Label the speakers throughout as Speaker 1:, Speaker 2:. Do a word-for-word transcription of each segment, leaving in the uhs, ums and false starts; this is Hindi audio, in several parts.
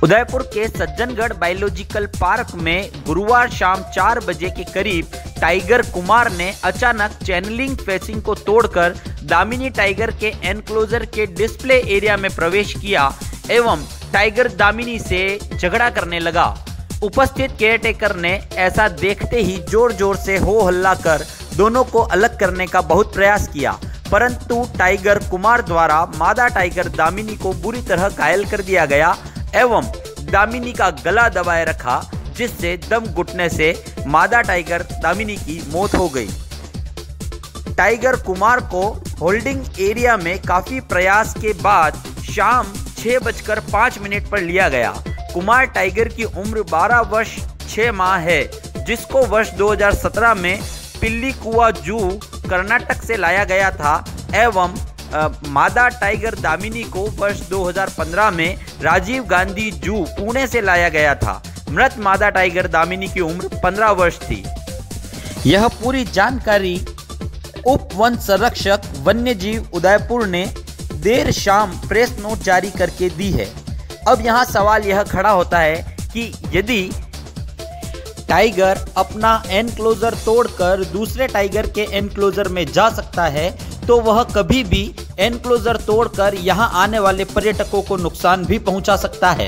Speaker 1: उदयपुर के सज्जनगढ़ बायोलॉजिकल पार्क में गुरुवार शाम चार बजे के करीब टाइगर कुमार ने अचानक चैनलिंग फेंसिंग को तोड़कर दामिनी टाइगर के एनक्लोजर के डिस्प्ले एरिया में प्रवेश किया एवं टाइगर दामिनी से झगड़ा करने लगा। उपस्थित केयरटेकर ने ऐसा देखते ही जोर जोर से हो हल्ला कर दोनों को अलग करने का बहुत प्रयास किया, परंतु टाइगर कुमार द्वारा मादा टाइगर दामिनी को बुरी तरह घायल कर दिया गया एवं दामिनी का गला दबाए रखा, जिससे दम घुटने से मादा टाइगर दामिनी की मौत हो गई। टाइगर कुमार को होल्डिंग एरिया में काफी प्रयास के बाद शाम छह बजकर पाँच मिनट पर लिया गया। कुमार टाइगर की उम्र बारह वर्ष छह माह है, जिसको वर्ष दो हज़ार सत्रह में पिल्लीकुआ जू कर्नाटक से लाया गया था एवं आ, मादा टाइगर दामिनी को वर्ष दो हज़ार पंद्रह में राजीव गांधी जू पुणे से लाया गया था। मृत मादा टाइगर दामिनी की उम्र पंद्रह वर्ष थी। यह पूरी जानकारी उप वन संरक्षक वन्य जीव उदयपुर ने देर शाम प्रेस नोट जारी करके दी है। अब यहाँ सवाल यह खड़ा होता है कि यदि टाइगर अपना एनक्लोजर तोड़कर दूसरे टाइगर के एनक्लोजर में जा सकता है, तो वह कभी भी एनक्लोजर तोड़कर यहां आने वाले पर्यटकों को नुकसान भी पहुंचा सकता है।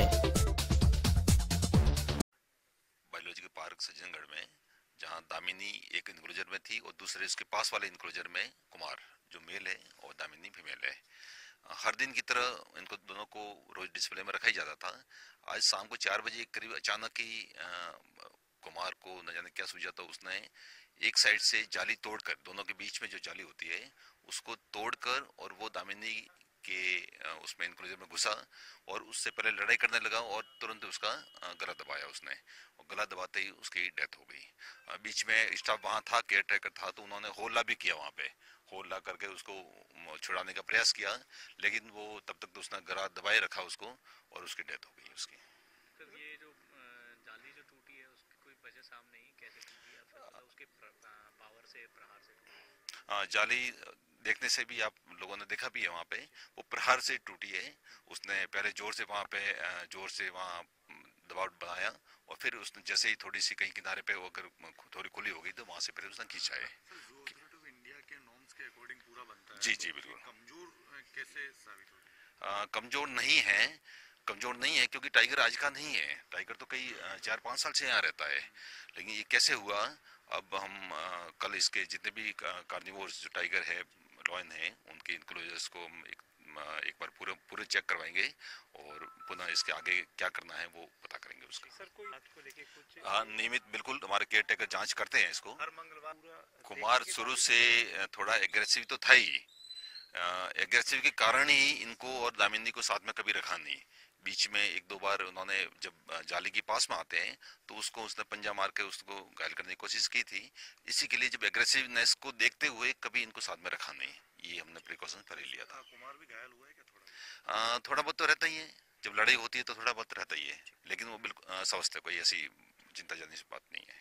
Speaker 2: बायोलॉजिकल पार्क सज्जनगढ़ में जहां दामिनी एक एनक्लोजर में थी और दूसरे इसके पास वाले एनक्लोजर में कुमार जो मेल है और दामिनी फीमेल है। हर दिन की तरह इनको दोनों को रोज डिस्प्ले में रखा ही जाता था। आज शाम को चार बजे करीब अचानक ही कुमार को न जाने क्या सूझा, तो उसने एक साइड से जाली तोड़कर, दोनों के बीच में जो जाली होती है उसको तोड़कर और वो दामिनी के उसमें एनक्लोजर में घुसा और उससे पहले लड़ाई करने लगा और तुरंत उसका गला दबाया उसने, और गला दबाते ही उसकी डेथ हो गई। बीच में स्टाफ वहाँ था, केयर टेकर था, तो उन्होंने होल्ला भी किया, वहाँ पे होल्ला करके उसको छुड़ाने का प्रयास किया, लेकिन वो तब तक तो उसने गला दबाए रखा उसको और उसकी डेथ हो गई उसकी।
Speaker 3: सर, ये जो जाली जो टूटी है उसकी कोई वजह सामने नहीं, कैसे टूटी है, मतलब उसके पावर से, प्रहार से टूटी?
Speaker 2: हाँ, जाली देखने से भी आप लोगों ने देखा भी है, वहाँ पे वो प्रहार से टूटी है। उसने पहले जोर से वहाँ पे जोर से वहाँ दबाव बनाया और फिर उसने जैसे ही थोड़ी सी कहीं किनारे पे अगर थोड़ी खुली हो गई तो वहाँ से फिर उसने खींचा है।
Speaker 4: इंडिया के नॉर्म्स के अकॉर्डिंग पूरा बनता है।
Speaker 2: जी जी बिल्कुल।
Speaker 4: कमजोर कैसे साबित हो?
Speaker 2: कमजोर नहीं है, कमजोर नहीं है क्योंकि टाइगर आज का नहीं है। टाइगर तो कई चार पाँच साल से यहाँ रहता है, लेकिन ये कैसे हुआ, अब हम आ, कल इसके जितने भी कार्निवोर्स जो टाइगर है, लॉयन है, उनके इंक्लोजर्स को हम एक, एक बार पूरे पूरे चेक करवाएंगे और पुनः इसके आगे क्या करना है वो पता करेंगे उसका।
Speaker 3: सर, कोई बात को लेके कुछ
Speaker 2: हाँ, नियमित बिल्कुल हमारे केयर टेकर जांच करते हैं इसको।
Speaker 3: हर मंगलवार
Speaker 2: कुमार शुरू से थोड़ा एग्रेसिव तो था ही, एग्रेसिव के कारण ही इनको और दामिनी को साथ में कभी रखा नहीं। बीच में एक दो बार उन्होंने जब जाली के पास में आते हैं तो उसको उसने पंजा मार के उसको घायल करने की कोशिश की थी। इसी के लिए जब एग्रेसिवनेस को देखते हुए कभी इनको साथ में रखा नहीं, ये हमने प्रिकॉशन कर ही लिया था।
Speaker 4: कुमार भी घायल हुआ है क्या? थोड़ा
Speaker 2: आ, थोड़ा बहुत तो रहता ही है, जब लड़ाई होती है तो थोड़ा बहुत रहता ही है, लेकिन वो बिल्कुल स्वस्थ है, कोई ऐसी चिंता जाने की बात नहीं है।